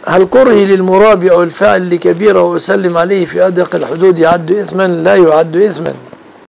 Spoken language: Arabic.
هل كرهي للمرابي أو الفاعل لكبيرة وأسلم عليه في أدق الحدود يعد إثما؟ لا يعد إثما.